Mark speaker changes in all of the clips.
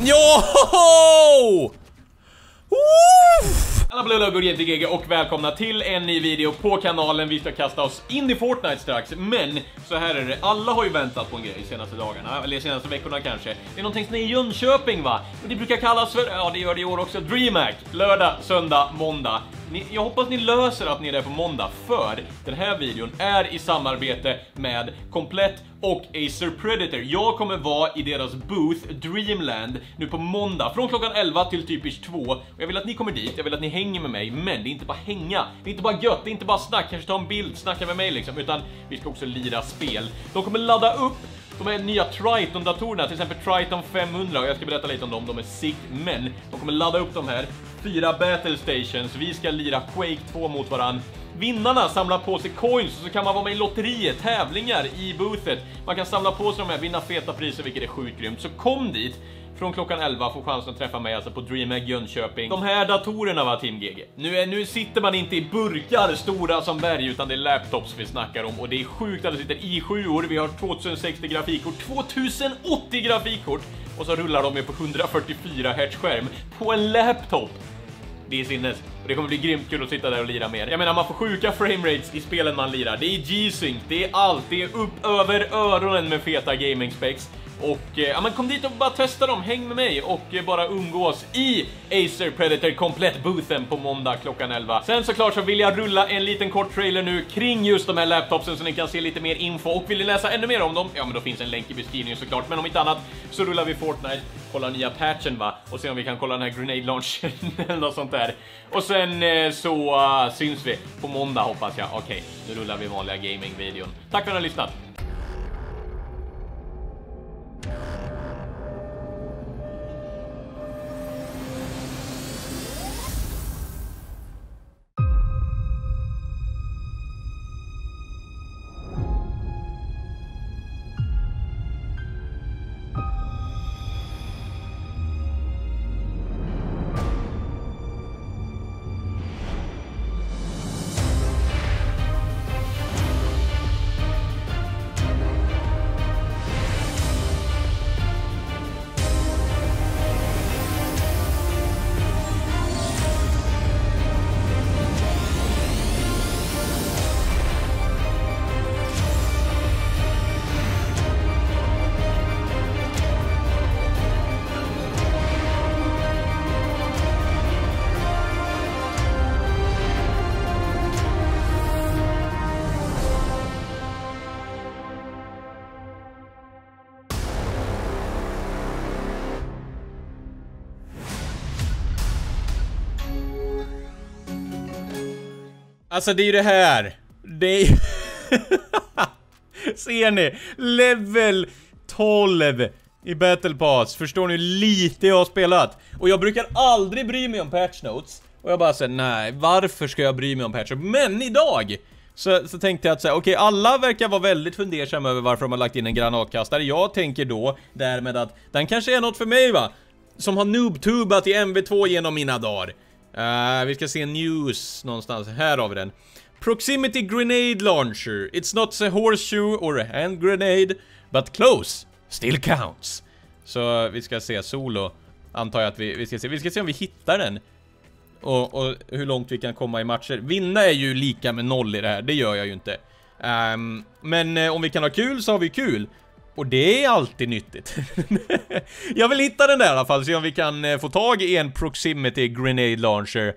Speaker 1: Jo! Alla blöjor igen till GG och välkomna till en ny video på kanalen. Vi ska kasta oss in i Fortnite strax. Men så här är det, alla har ju väntat på en grej senaste dagarna, eller senaste veckorna kanske. Det är någonting som är i Jönköping, va? Och det brukar kallas för, ja det gör det i år också, DreamHack. Lördag, söndag, måndag. Jag hoppas ni löser att ni är där på måndag, för den här videon är i samarbete med Komplett och Acer Predator. Jag kommer vara i deras booth Dreamland nu på måndag från klockan 11 till typiskt 2. Och jag vill att ni kommer dit, jag vill att ni hänger med mig. Men det är inte bara hänga, det är inte bara gött, det är inte bara snack, kanske ta en bild, snacka med mig liksom. Utan vi ska också lira spel. De kommer ladda upp de här nya Triton-datorerna, till exempel Triton 500, och jag ska berätta lite om dem, de är sick, men de kommer ladda upp de här 4 battle stations, vi ska lira Quake 2 mot varann. Vinnarna samlar på sig coins och så kan man vara med i lotterier, tävlingar i boothet. Man kan samla på sig de här, vinna feta priser, vilket är sjukt grymt. Så kom dit från klockan 11, får chansen att träffa mig alltså på DreamHack Jönköping. De här datorerna var Team GG. Nu sitter man inte i burkar stora som berg, utan det är laptops vi snackar om. Och det är sjukt att det sitter i7-or. Vi har 2060 grafikkort, 2080 grafikkort. Och så rullar de ju på 144 Hz skärm på en laptop. Det är sinnes. Och det kommer bli grymt kul att sitta där och lira mer. Jag menar, man får sjuka framerates i spelen man lirar. Det är G-Sync, det är allt. Det är upp över öronen med feta gaming specs. Och ja, men kom dit och bara testa dem, häng med mig och bara umgås i Acer Predator komplett boothen på måndag klockan 11. Sen såklart så vill jag rulla en liten kort trailer nu kring just de här laptopsen så ni kan se lite mer info. Och vill ni läsa ännu mer om dem, ja men då finns en länk i beskrivningen såklart. Men om inte annat så rullar vi Fortnite, kollar nya patchen, va? Och se om vi kan kolla den här grenade launchen eller något sånt där. Och sen så syns vi på måndag, hoppas jag. Okej, nu rullar vi vanliga gaming-videon. Tack för att ni har lyssnat. Alltså det är ju det här. Det är ser ni? Level 12 i Battle Pass. Förstår ni hur lite jag har spelat? Och jag brukar aldrig bry mig om patch notes. Och jag bara säger nej, varför ska jag bry mig om patch notes? Men idag så tänkte jag att säga, okej, alla verkar vara väldigt fundersamma över varför de har lagt in en granatkastare. Jag tänker då därmed att den kanske är något för mig, va? Som har noobtubat i MV2 genom mina dagar. Vi ska se news någonstans. Här har vi den. Proximity grenade launcher. It's not a horseshoe or a hand grenade, but close still counts. Så vi ska se solo. Antar jag att vi ska se. Vi ska se om vi hittar den. Och hur långt vi kan komma i matcher. Vinna är ju lika med 0 i det här. Det gör jag ju inte. Men om vi kan ha kul så har vi kul. Och det är alltid nyttigt. Jag vill hitta den där i alla fall. Se om vi kan få tag i en proximity grenade launcher.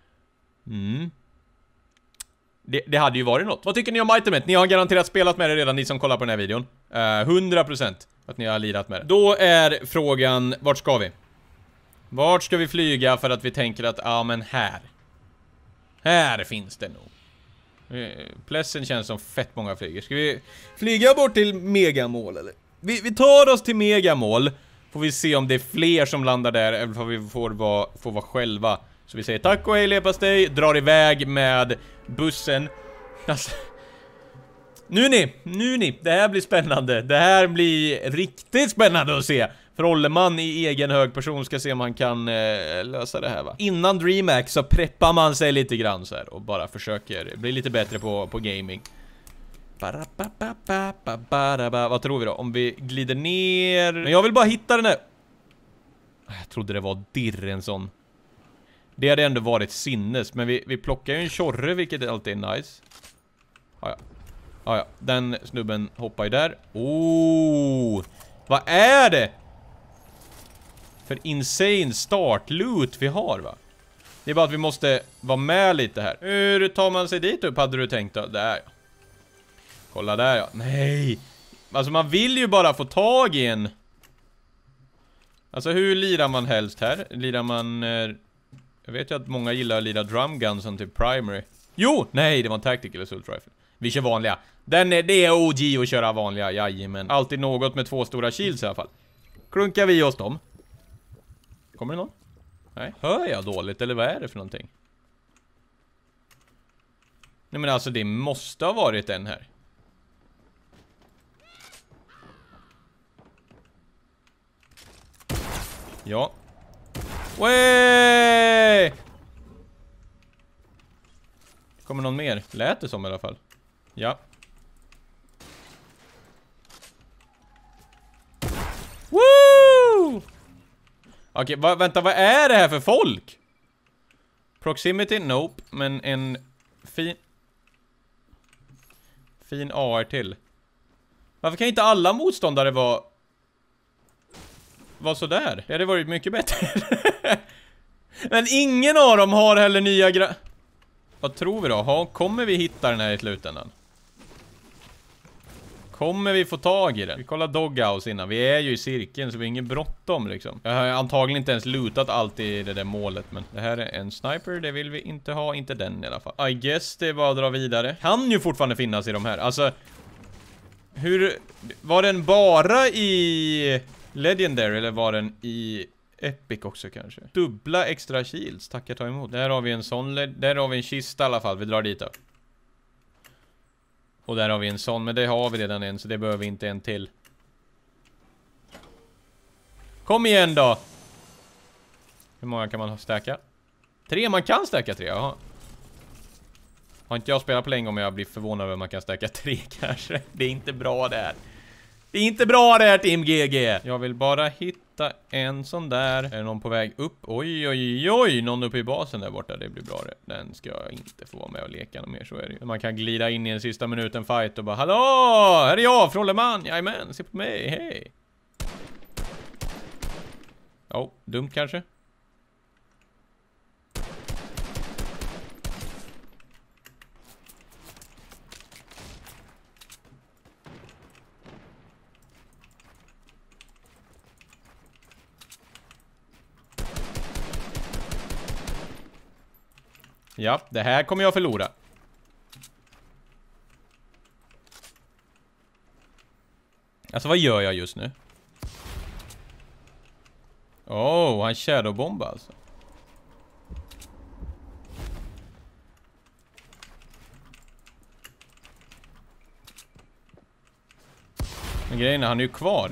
Speaker 1: Det hade ju varit något. Vad tycker ni om itemet? Ni har garanterat spelat med det redan, ni som kollar på den här videon. 100% att ni har lirat med det. Då är frågan, vart ska vi? Vart ska vi flyga för att vi tänker att, ja men här finns det nog. Plessen känns som fett många flyger. Ska vi flyga bort till Megamål eller? Vi tar oss till Megamål. Får vi se om det är fler som landar där, eller om vi får vara själva. Så vi säger tack och hej leverpastej, drar iväg med bussen. Alltså, nu ni, det här blir spännande. Det här blir riktigt spännande att se. För Olleman i egen hög person ska se om man kan lösa det här, va? Innan DreamHack så preppar man sig lite grann så här och bara försöker bli lite bättre på gaming. Vad tror vi då? Om vi glider ner. Men jag vill bara hitta den här. Jag trodde det var dirren sån. Det hade ändå varit sinnes. Men vi plockar ju en tjorre, vilket alltid är nice. Ja, den snubben hoppar ju där. Oh, vad är det? För insane start loot vi har, va? Det är bara att vi måste vara med lite här. Hur tar man sig dit upp, hade du tänkt då? Där, ja. Kolla där, ja. Nej. Alltså man vill ju bara få tag i en. Alltså hur lirar man helst här? Lirar man... jag vet ju att många gillar att lira drumgun som typ primary. Jo! Nej, det var en tactical assault rifle. Vi kör vanliga. Det är OG att köra vanliga, jajamän. Alltid något med 2 stora shields i alla fall. Klunkar vi oss dem. Kommer det någon? Nej, hör jag dåligt eller vad är det för någonting? Nej men alltså det måste ha varit en här. Ja. Way! Kommer någon mer? Lät det som i alla fall. Ja. Woo! Okej, vänta, vad är det här för folk? Proximity, nope. Men en fin AR till. Varför kan inte alla motståndare vara sådär? Det hade varit mycket bättre. Men ingen av dem har heller nya Vad tror vi då? Kommer vi hitta den här i slutändan? Kommer vi få tag i den? Vi kollar Doghouse innan. Vi är ju i cirkeln så vi har ingen bråttom liksom. Jag har antagligen inte ens lootat allt i det där målet. Men det här är en sniper. Det vill vi inte ha. Inte den i alla fall. I guess det är bara att dra vidare. Kan ju fortfarande finnas i de här. Alltså... Var den bara i Legendary eller var den i Epic också kanske? Dubbla extra shields. Tackar, ta emot. Där har vi en sån. Där har vi en kista i alla fall. Vi drar dit då. Och där har vi en sån, men det har vi redan en, så det behöver vi inte en till. Kom igen då! Hur många kan man stäcka? 3, man kan stäcka 3, jaha. Har inte jag spelat på länge om jag blir förvånad över att man kan stäcka 3 kanske. Det är inte bra där. Det är inte bra där, Team GG! Jag vill bara hitta en sån där. Är det någon på väg upp? Oj, oj, oj! Någon uppe i basen där borta, det blir bra det. Den ska jag inte få vara med och leka något mer, så är det ju. Man kan glida in i en sista minuten fight och bara hallå! Här är jag från Le Mans! Jajamän, se på mig, hej! Oh, dumt kanske? Ja, det här kommer jag förlora. Alltså, vad gör jag just nu? Oh, han shadowbomba alltså. Men grejen är, han är ju kvar.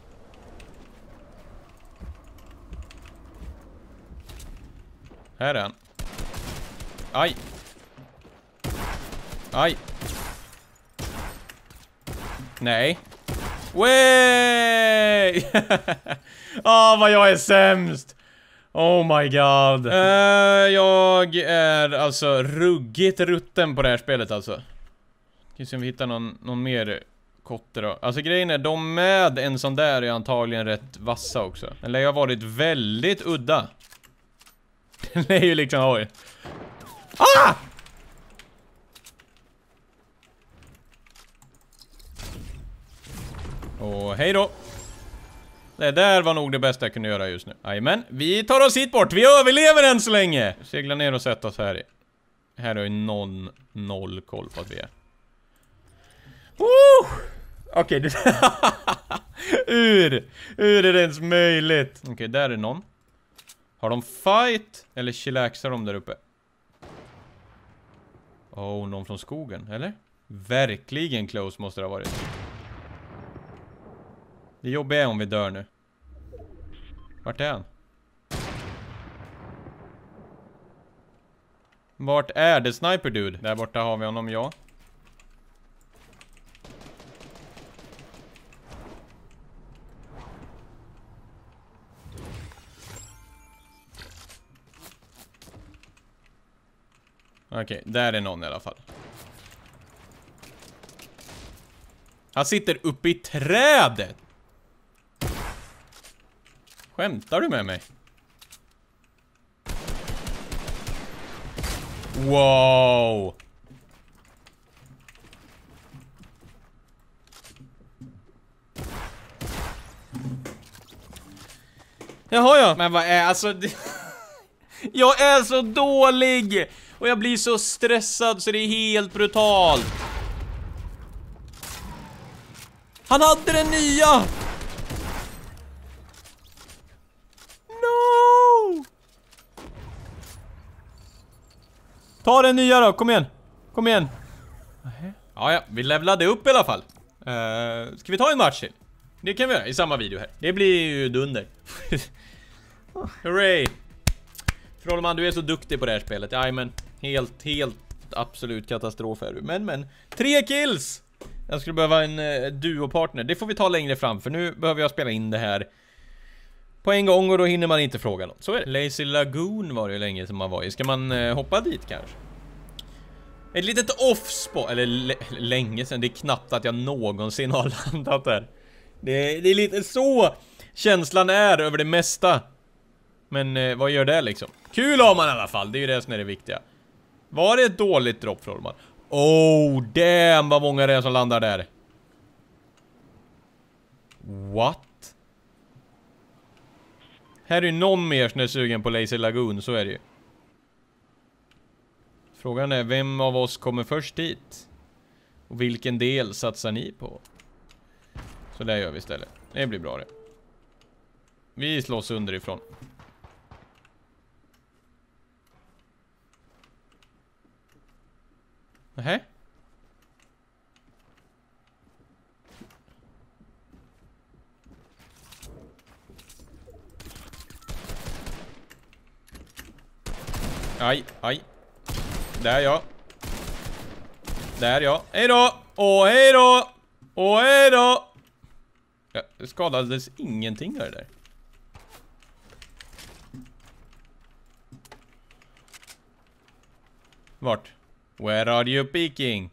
Speaker 1: Här är han. Aj. Aj. Nej. Way! Vad jag är sämst. Oh my god. Jag är alltså ruggigt rutten på det här spelet alltså. Ska se om vi hittar någon mer kotte då. Alltså grejen är, de med en sån där är antagligen rätt vassa också. Den lär ju ha varit väldigt udda. Den är ju liksom, oj. Ah! Och hej då. Det där var nog det bästa jag kunde göra just nu. Jajamän, vi tar oss hit bort. Vi överlever än så länge. Segla ner och sätta oss här i. Här har ju noll koll på att vi är. Okej, det... Hur är det ens möjligt? Okej, där är någon. Har de fight? Eller chillaxar de där uppe? Oh, någon från skogen, eller? Verkligen close måste det ha varit. Det jobbiga är om vi dör nu. Vart är han? Vart är det sniper dude? Där borta har vi honom, ja. Okej, där är någon i alla fall. Han sitter uppe i trädet. Skämtar du med mig? Wow. Jaha ja. Men vad är alltså jag är så dålig. Och jag blir så stressad så det är helt brutalt. Han hade den nya. No. Ta den nya då, kom igen. Kom igen. Ja, vi levlade upp i alla fall. Ska vi ta en match till? Det kan vi göra i samma video här. Det blir ju dunder. Hurray. Frollman, du är så duktig på det här spelet. Ja, men helt absolut katastrof är du. Men 3 kills. Jag skulle behöva en duopartner. Det får vi ta längre fram, för nu behöver jag spela in det här på en gång och då hinner man inte fråga något. Så är det. Lazy Lagoon var det ju länge som man var i. Ska man hoppa dit kanske? Ett litet off-spot, eller länge sedan. Det är knappt att jag någonsin har landat där. Det är lite så känslan är över det mesta. Men vad gör det liksom? Kul har man i alla fall, det är ju det som är det viktiga. Var det ett dåligt dropp, Frollman? Oh, damn, vad många det är som landar där. What? Här är ju någon mer som är sugen på Lazy Lagoon, så är det ju. Frågan är, vem av oss kommer först hit? Och vilken del satsar ni på? Så där gör vi istället. Det blir bra det. Vi slåss underifrån. Nähä? Aj. Där ja. Där ja. Hej då! Åh, hej då! Åh, hej då! Ja, det skadades ingenting av det där. Vart? Where are you peeking?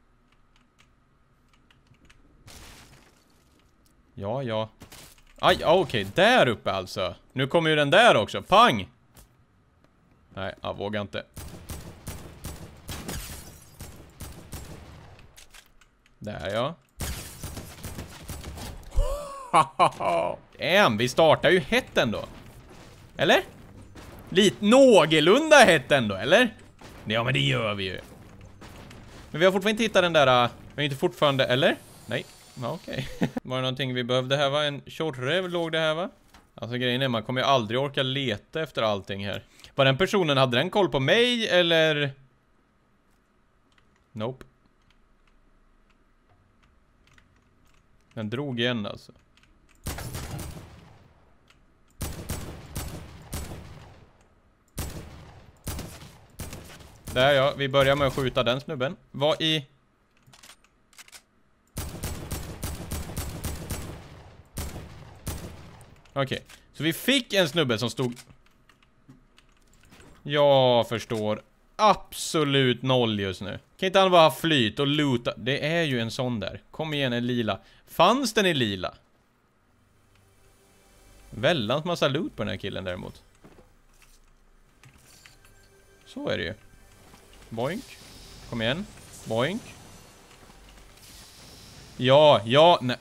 Speaker 1: Ja. Aj, okej, där uppe alltså. Nu kommer ju den där också, pang! Nej, jag vågar inte. Där ja. Vi startar ju hett ändå. Eller? Lite någorlunda hett ändå, eller? Ja, men det gör vi ju. Men vi har fortfarande inte hittat den där. Vi har inte fortfarande, eller? Nej, ja, okej. Var det någonting vi behövde här, va? En tjorrev låg det här, va? Alltså grejen är, man kommer ju aldrig orka leta efter allting här. Var den personen, hade den koll på mig, eller? Nope. Den drog igen alltså. Där ja, vi börjar med att skjuta den snubben. Vad i? Okej, så vi fick en snubbe som stod... Jag förstår absolut noll just nu. Kan inte han bara ha flyt och loota? Det är ju en sån där. Kom igen, en lila. Fanns den i lila? Väldans massa loot på den här killen däremot. Så är det ju. Boink. Kom igen. Boink. Ja, nej.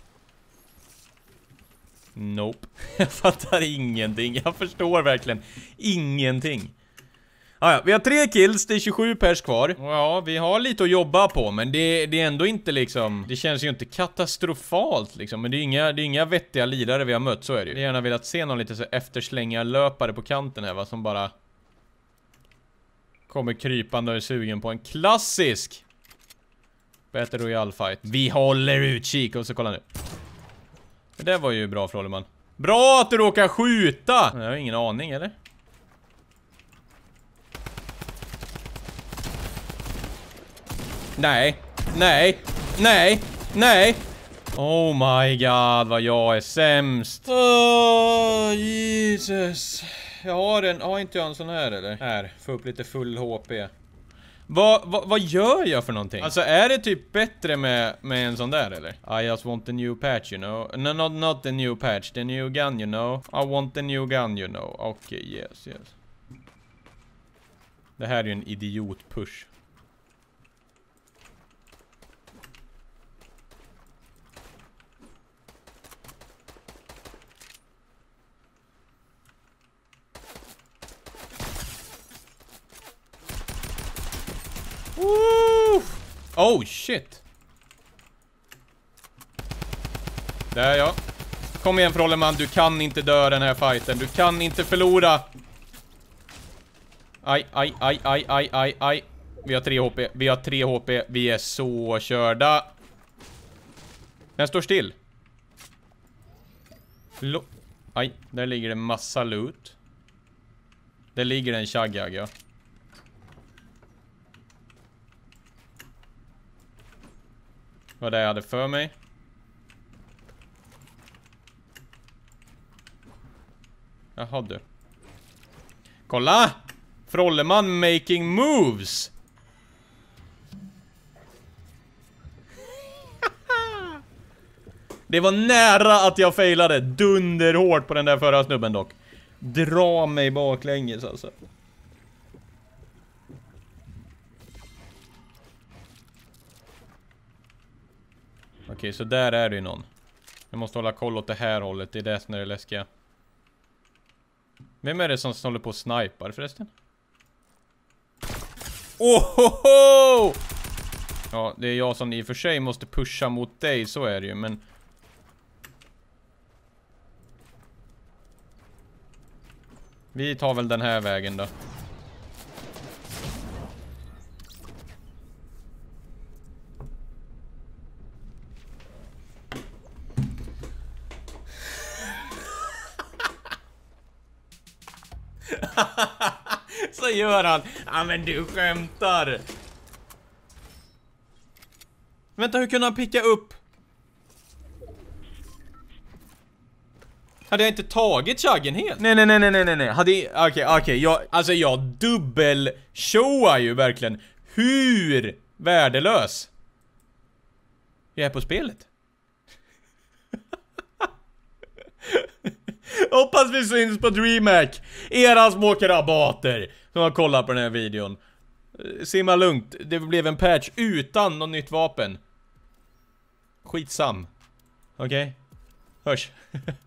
Speaker 1: Nope. Jag fattar ingenting. Jag förstår verkligen ingenting. Ja, vi har 3 kills, det är 27 pers kvar. Ja, vi har lite att jobba på, men det är ändå inte liksom... Det känns ju inte katastrofalt liksom, men det är inga vettiga lidare vi har mött, så är det ju. Jag gärna velat se någon lite så efterslänga löpare på kanten här, va, som bara... kommer krypande och är sugen på en klassisk Battle Royale fight. Vi håller utkik, och så kolla nu. Det där var ju bra, Frolleman. Bra att du råkar skjuta! Jag har ingen aning, eller? Nej. Oh my god, vad jag är sämst. Jesus. Har inte jag en sån här, eller? Här, få upp lite full HP. Vad gör jag för någonting? Alltså är det typ bättre med en sån där eller? I just want the new patch, you know. No, not the new patch, the new gun, you know. I want the new gun, you know. Okej, yes. Det här är ju en idiot-push. Oh shit. Där ja. Kom igen Frolleman, du kan inte dö den här fighten. Du kan inte förlora. Aj. Vi har 3 HP. Vi är så körda. Den står still. Aj, där ligger det massa loot. Där ligger en Chag-Jag, ja. Vad det jag hade för mig. Jaha du. Kolla! Frolleman making moves! Det var nära att jag failade dunderhårt på den där förra snubben dock. Dra mig baklänges alltså. Okej, så där är det ju någon. Jag måste hålla koll åt det här hållet. Det är det som är det läskiga. Vem är det som håller på och snipar förresten? Ohoho! Ja, det är jag som i och för sig måste pusha mot dig. Så är det ju, men... Vi tar väl den här vägen då. Så gör han. Ja men du skämtar. Vänta, hur kunde han picka upp? Hade jag inte tagit Chaggen helt? Nej. Okej. Jag dubbel-showar ju verkligen hur värdelös jag är på spelet. Hoppas vi syns på DreamHack. Era små krabater som har kollat på den här videon. Simma lugnt. Det blev en patch utan något nytt vapen. Skitsam. Okej? Hörs.